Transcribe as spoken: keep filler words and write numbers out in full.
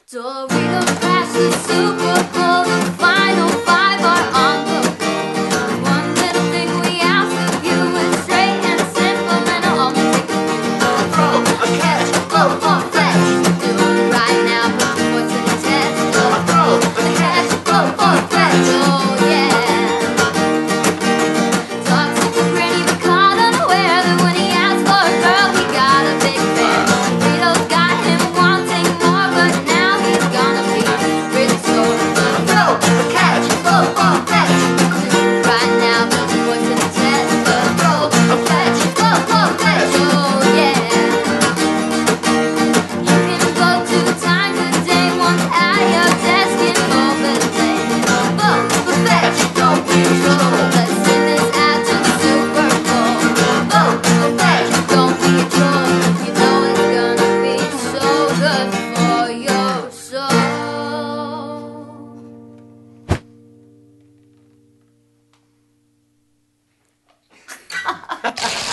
Doritos crash the Super Bowl. The final five are on the road. One little thing we ask of you is straight and simple, and I'll only take a few. Throw a catch, vote for fetch. Do it right now, put your voice in the test. Throw a catch, vote for fetch. Oh yeah. Talk super pretty, but caught unaware that when he asked for a girl, he got a big fan. Doritos got him wanting more, but now he's gonna be really sore. Throw a catch, vote for fetch. Do it right now, put your voice in the test. Throw a catch, vote for fetch. Oh yeah. You can vote two times a day, once at your desk in over the day. Vote for fetch, don't be a troll. Let's send this ad to the Super Bowl. Vote for fetch, don't be a troll. You know it's gonna be so good for your soul.